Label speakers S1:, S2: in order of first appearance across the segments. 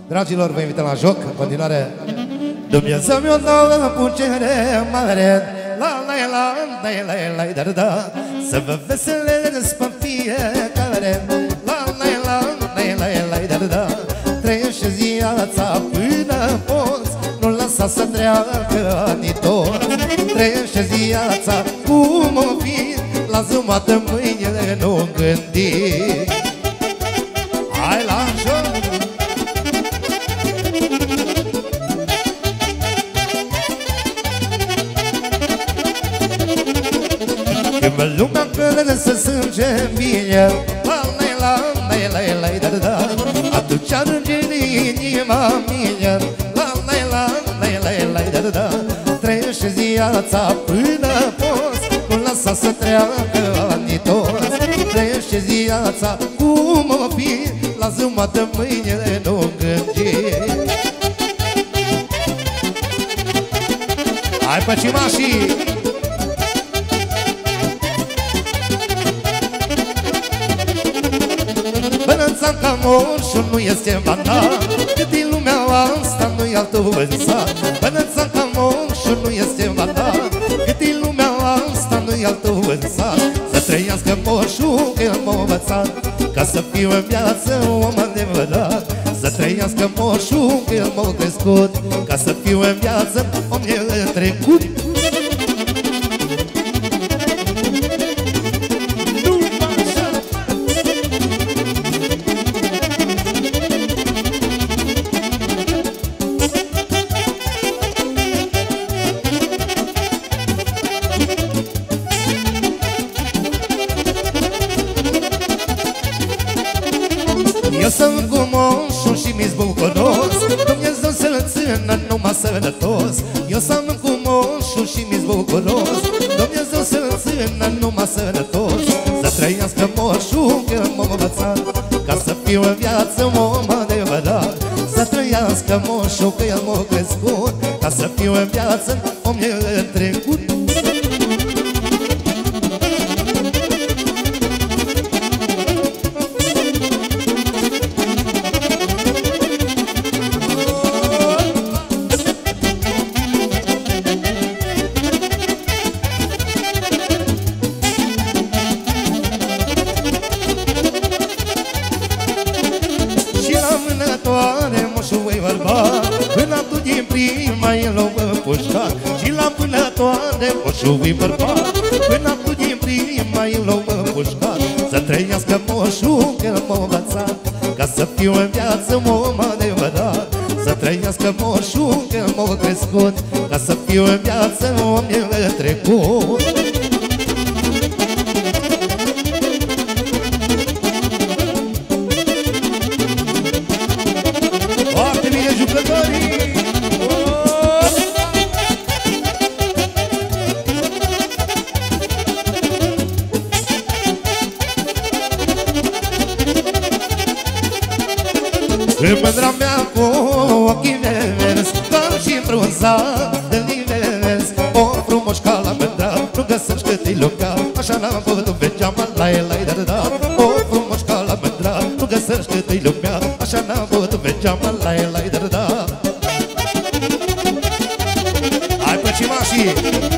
S1: Dragilor, vă invităm la joc. În continuare, Dumnezeu mi-o dă putere mare, la la la la la la la da, să vă veselesc pe fiecare, la la la la la la da. Trăiește viața până poți, nu lăsa să treacă ani toți. Trăiește viața cum o fi, la jumătate mâine nu gândi. Hai la joc! Când lumea crede să sânge bine, la la la la la la da, atunci arânge inima mie, la la la la la la da. Trăiește viața până poți, nu lăsa să treacă ani toți. Trăiește viața cum o fi, la jumătate mâine nu gândi. Hai pe cimașii! Bănăța ca moșul nu este banda, cât din lumea asta nu-i altul vânzat. Bănăța ca moșul nu este banda, cât din lumea asta nu-i altul vânzat. Să trăiască moșul că el m-a învățat, ca să fiu în viață om adevărat. Să trăiască moșul că el m-a crescut, ca să fiu în viață om trecut. Eu sunt cu moșul și mi-s bucuros, Dumnezeu să-l țină numai sănătos. Eu sunt cu moșul și mi-s bucuros, Dumnezeu să-l țină numai sănătos. Să trăiască moșul că m-a învățat, ca să fiu în viață om adevărat. Să trăiască moșul că el m-a crescut, ca să fiu în viață om trecut. Moșul-i bărbat, până tu din prima el o pușcat. Și la vânătoare moșul-i bărbat, până tu din prima el o pușcat. Să trăiască moșul că el m-a învățat, ca să fiu în viață om adevărat. Să trăiască moșul că el m-a crescut, ca să fiu în viață om trecut. În mândra mea cu ochii verzi, doar și frunzat de livezi. O frumos ca la mândra, nu găsești cât-i lucra, așa n-am putut vecea mă la el ai da. O frumos ca la mândra, nu găsești cât-i lucra, așa n-am putut vecea mă la el ai da. Hai pe cimașii!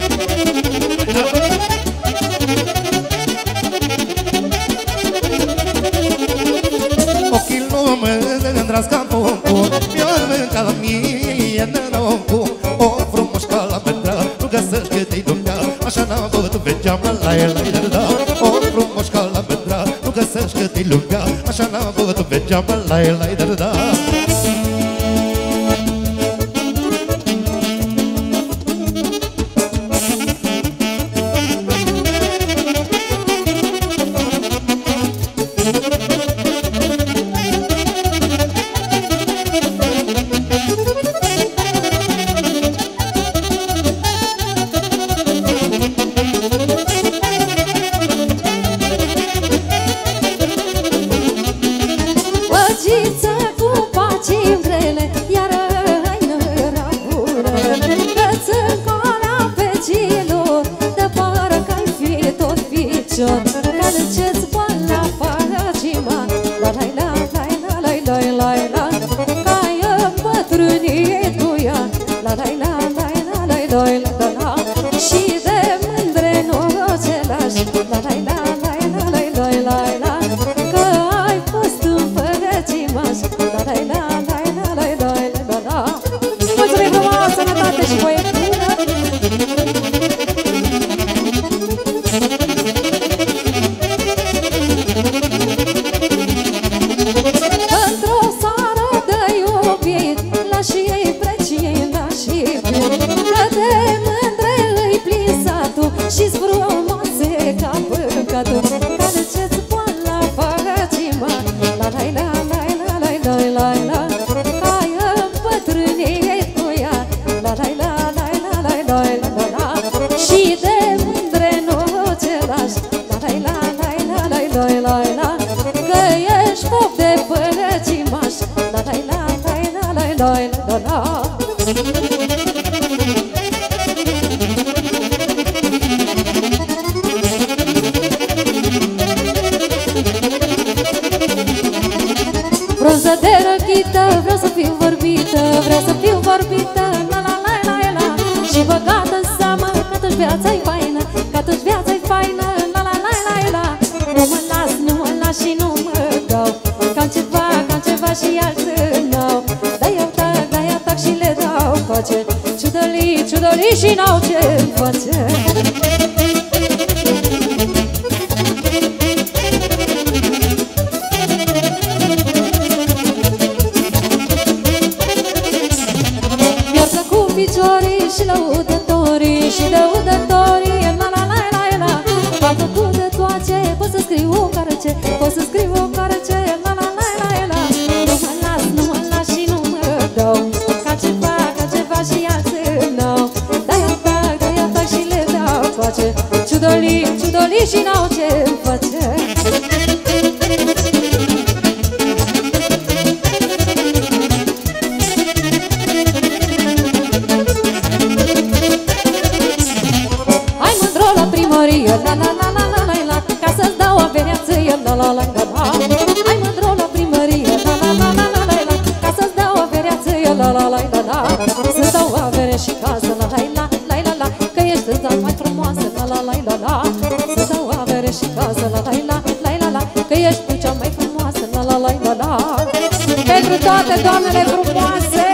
S1: Ochii mândra-s ca pompon, mi-o mânca la mie năroncul. O frumos ca la mândra, nu găsești cât-i lumea, așa n-am putut vecea mă la el ai da. O frumos ca la mândra, nu găsești cât-i lumea, așa n-am putut vecea mă la el ai da.
S2: Păciță cu pace dai la la. Frunză de răchită, vreau să fiu vorbită, vreau să fiu vorbită, la la la la la. Și băgată în seamă că toți viața-i faină, că toți viața-i faină, la la la la la. Nu mă las, nu mă las și nu mă dau, cam ceva și alții n-au. Da-i atac și le dau pace, ciudălii și n-au ce-mi face. Și lăudătorii, și lăudătorii, la la la la la. Am făcut de toate, pot să scriu o carece, pot să scriu o carece, la la la la la. Nu mă las și nu mă dau, ca ceva și alții n-au. Da-i atac și le dau pace, ciudălii și n-au ce-mi face. La la la la la la la, ca să-ți dau averea ție, la la la la la. Hai mândro la primărie, la la la la la la la, ca să-ți dau averea ție, la la la la la. Să-ți dau avere și casă, la la la la la la, că ești țara mai frumoasă, la la la la la. Să-ți dau avere și casă, la la la la la la, că ești tu cea mai frumoasă, la la la la la. Pentru toate doamnele frumoase.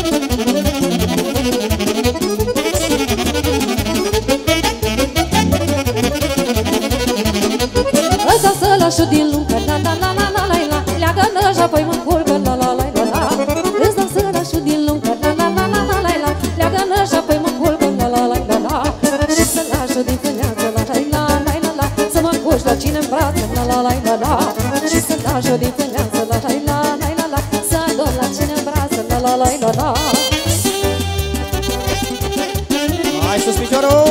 S2: Sălașul din lungă, la la la la la la la, leagă-nă și apoi mă culcă, la la la la la. Îți dau sălașul din lungă, la la la la la la la, leagă-nă și apoi mă culcă, la la la la la. Și sălașul din fâneață, la la la la la la, să mă cuși la cine-n brață, la la la la la. Și sălașul din fâneață, la la la la la la, să ador la cine-n brață, la la la la la.
S1: Hai sus piciorul!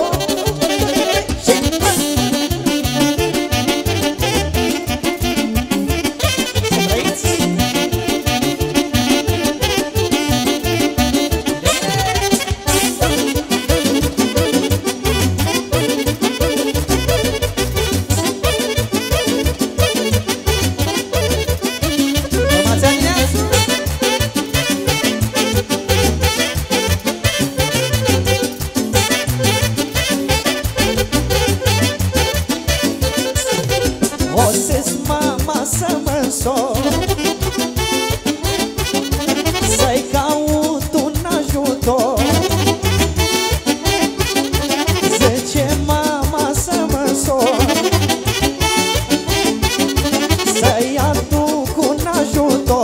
S3: Să-i caut un ajutor. Zice mama să mă sor, să-i aduc un ajutor.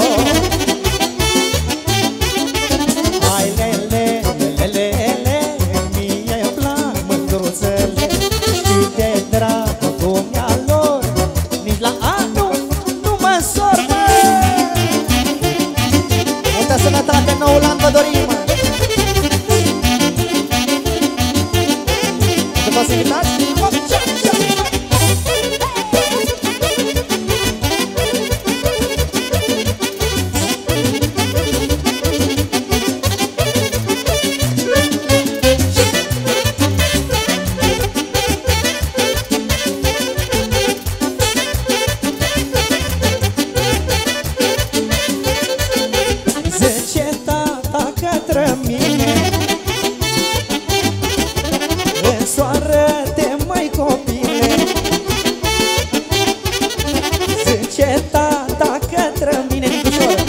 S3: Hai lele, lele, lele, mie-mi plac mândruțele și de dragul dumnealor nici la anul nu mă sor. Multă sănătate, noul an vă dorim! Vă poți invitați? Zice tata către mine, însoară-te, măi copile. Zice tata către mine, Nicușor,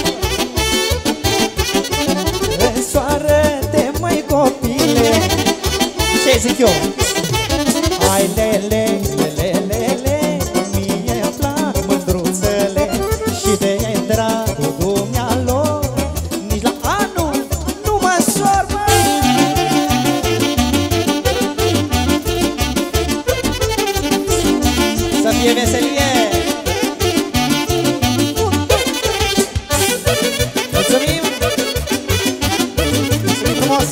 S3: însoară-te, măi copile. Ce zic eu? Hai lele, lele, lele, mie-mi plac mândruțele și de dragul dumnealor nici la anul nu mă sor, mă. Să fie veselie! Mulțumim! Mulțumim frumos!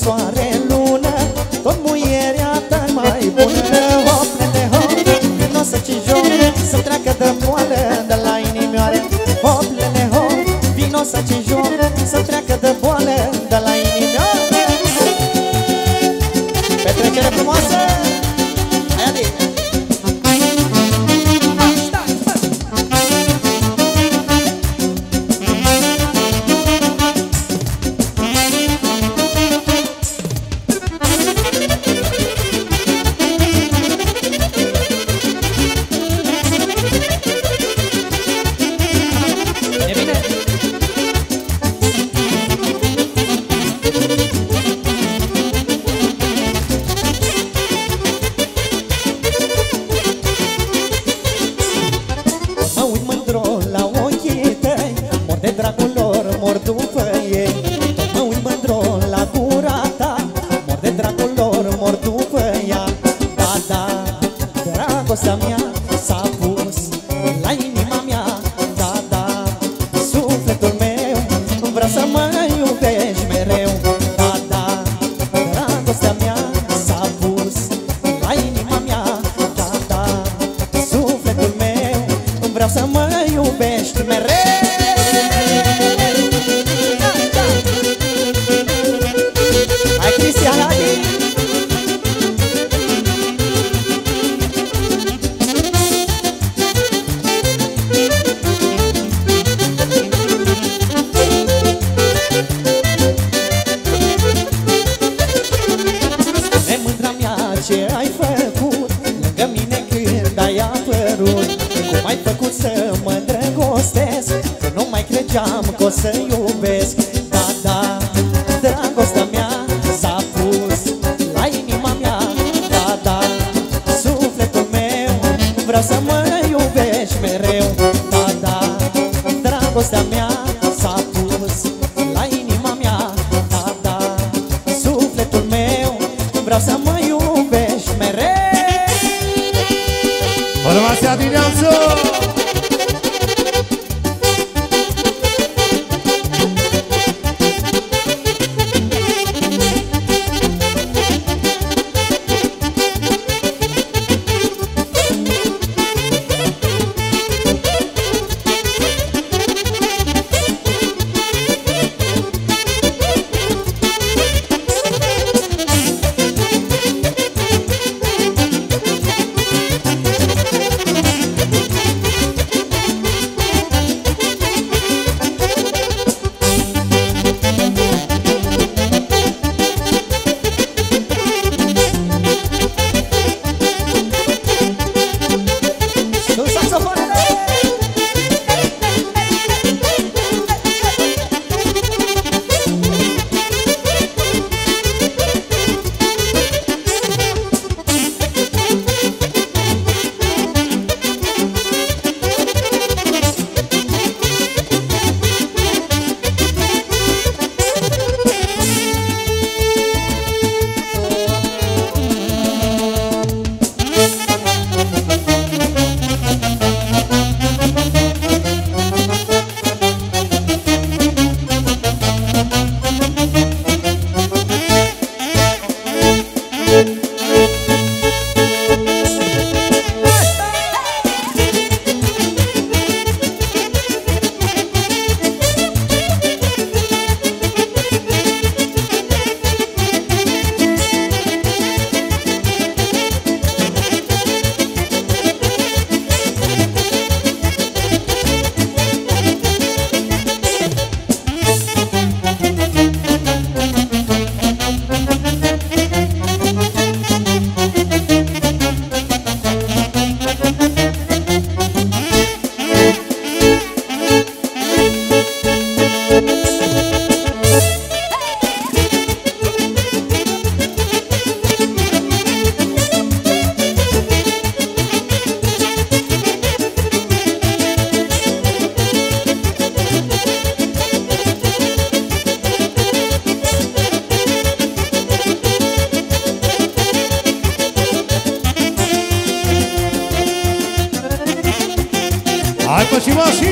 S3: soare, lună, tot muierea ta mai bună. Hoplele, hop, vino să ci joc, să treacă de boală de la inimioare. Hoplele, hop, vino să ci joc, să treacă de boală de la inimioare. Petrecere frumoasă! Hai, adi! Dragostea mea s-a pus la inima mea, da, da. Sufletul meu vrea să mă iubești mereu, da, da. Dragostea mea s-a pus la inima mea, da, da. Sufletul meu vrea să mă iubești mereu. Hai, Cristian, hai! Ce ai făcut lângă mine când ai apărut? Cum ai făcut să mă îndrăgostesc, că nu mai credeam că o să iubesc. Da, da, dragostea mea s-a pus la inima mea, da, da. Sufletul meu vrea să mă iubești mereu, da, da. Dragostea mea s-a pus la inima mea, da, da. Sufletul meu vreau să mă iubești mereu.
S1: Urmația dimineață! Hai pe ceva și...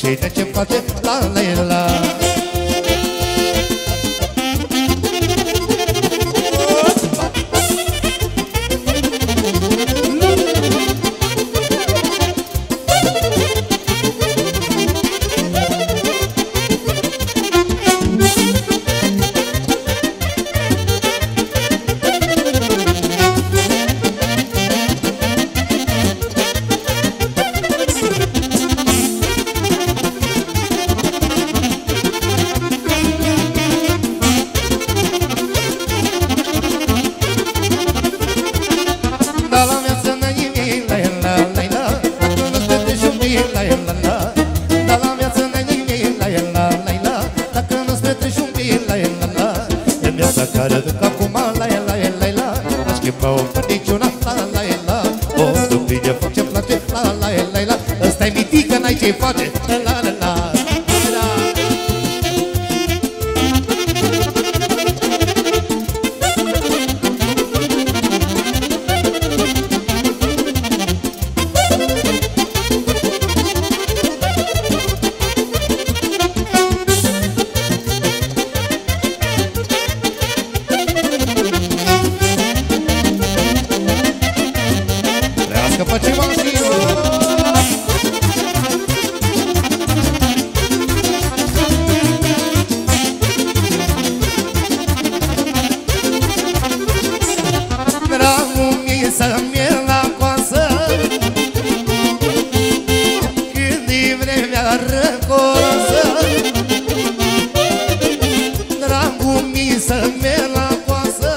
S1: cine ce face la la la. Ăsta-i mitică, n-ai ce-i face. La la la la. Trească pe ceva și să-mi la coasă când-i vremea răcoasă. Dragul mi să-mi la coasă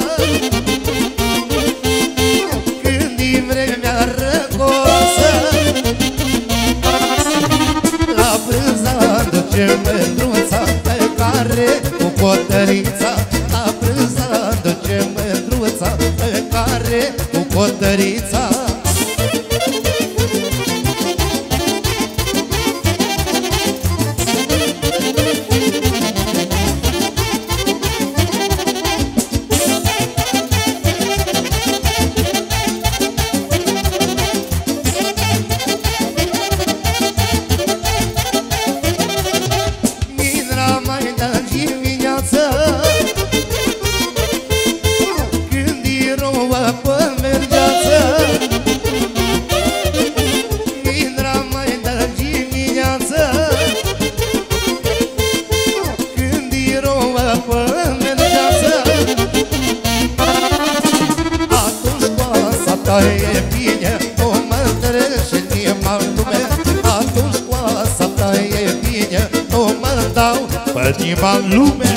S1: când-i vremea răcoasă. La prânza duce mândruța pe care cu cotărița. La prânza duce mândruța pe care cu cotărița. Mândra mai dă dimineață când-i rouă pe mergeață. Mândra mai dă dimineață când-i rouă pe mergeață. Atunci coasa ta e bine, o mă trece inima în lume. Atunci coasa ta e bine, o mă dau pe inima în lume.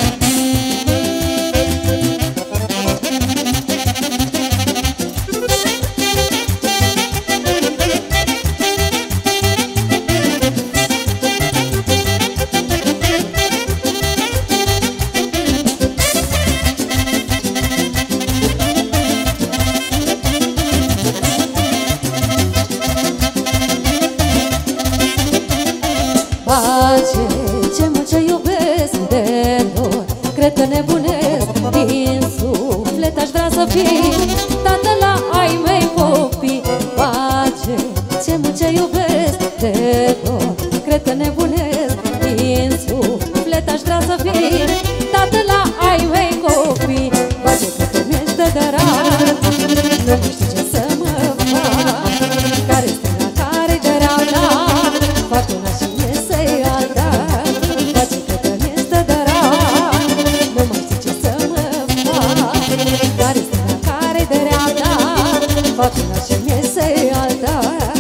S2: Face ce mult ce iubesc de dor, cred că nebunesc. Din suflet aș vrea să fii tată la ai mei copii. Face ce mult ce iubesc de dor, cred că nebunesc. Din suflet aș vrea să fii tată la ai mei copii. Face că te mi-ești de drag, nu știu ce să mă fac. Care-i stânga, care-i de rea, da, fac una și iese alta. Face că te mi-ești de drag, nu mai știu ce să mă fac. Care-i stânga, care-i de rea, da, fac una și iese alta.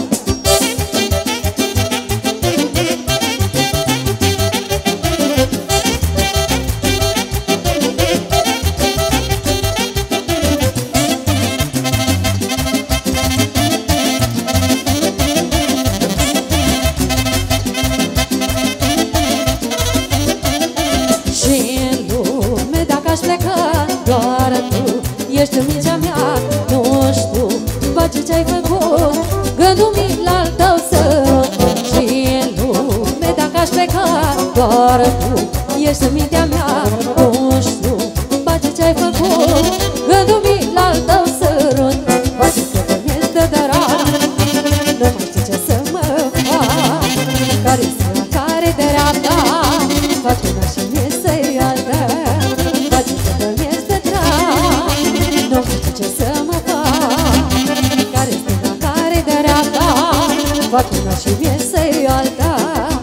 S2: Și-n lume dacă aș pleca, doar tu ești în mingea mea. Nu știu, face ce-ai făcut, gândul mi l-al tău sărut. Și-n lume dacă aș pleca, doar tu ești în mintea mea. Nu știu, face ce-ai făcut, gândul mi l-al tău sărut. Face că te mi-ești de drag, nu mai știu ce să mă fac. Care-i stânga, care fac una și iese alta.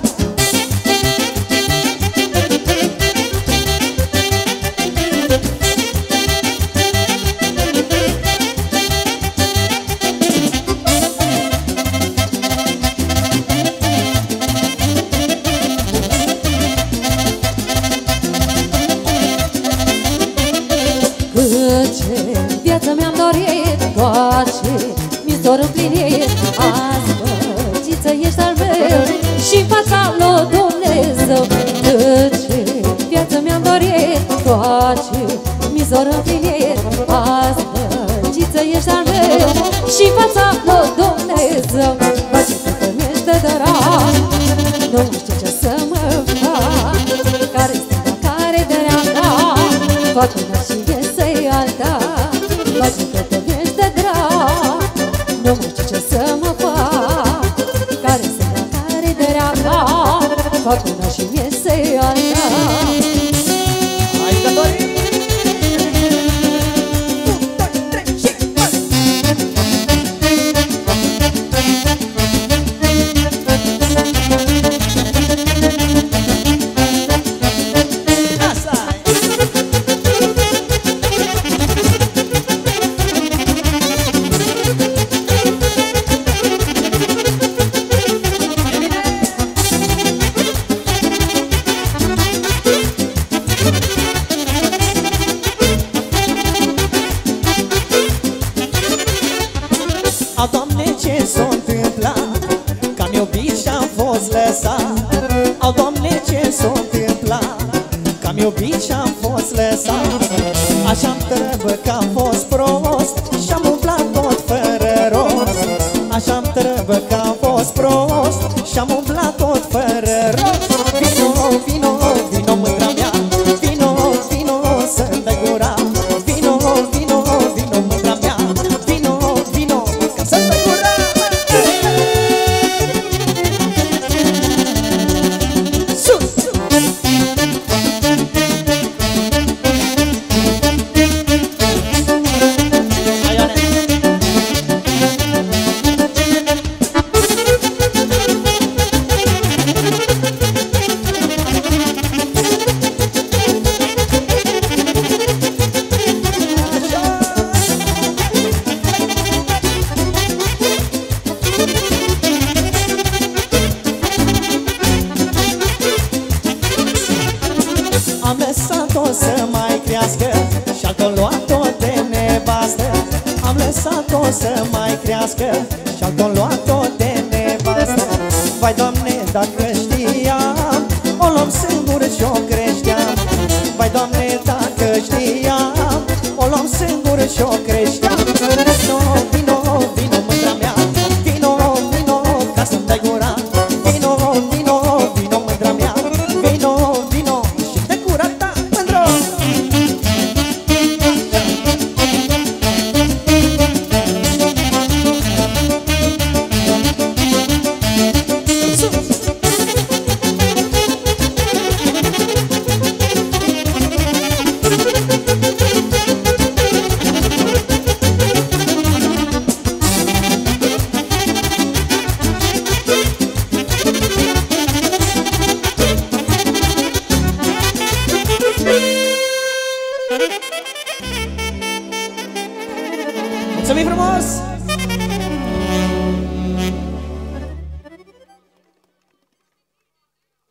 S2: Ce viață mi-am dorit, toace mi s-or împlinit. Azi, băgiță, ești al meu și-n fața lui Dumnezeu. Ce viață mi-am dorit, toace mi s-or împlinit. Azi, băgiță, ești al meu și-n fața lui Dumnezeu. Băgiță, că mi-ești de drag, nu știu ce să mă fac. Care-i stânga, care-i dreapta, fac una și iese alta. Băgiță, că mi-ești de drag, nu știu ce să mă fac. Care-i stânga, care-i dreapta, fac una și iese alta.
S3: Hai, Cătălin! A, Doamne, ce s-a întâmplat? Că-am iubit și-am fost lăsat. A, Doamne, ce s-a întâmplat? Că-am iubit și-am fost lăsat. Așa-mi trebuie că am fost prost și-am umblat tot fără rost. Așa-mi trebuie că am fost prost și-am umblat tot fără rost. Vino, vino, vino, mândra mea, vino, vino, să-mi dai gura. Vino, vino, vino, mândra mea, vino, vino, ca să-mi dai gura. Sus! Hai, Ioane! Am lăsat-o să mai crească și-altă-o luat-o de nevastă. Am lăsat-o să mai crească și-altă-o luat-o de nevastă. Vai, Doamne, dacă știam, o luam singur și-o creșteam. Vai, Doamne, dacă știam, o luam singur și-o creșteam. Vino, vino, vino, mândra mea, vino, vino, ca să-mi dai gura. Vino, vino, vino, mândra mea, vino, vino, și dai gura ta, mândro. Mulțumim frumos!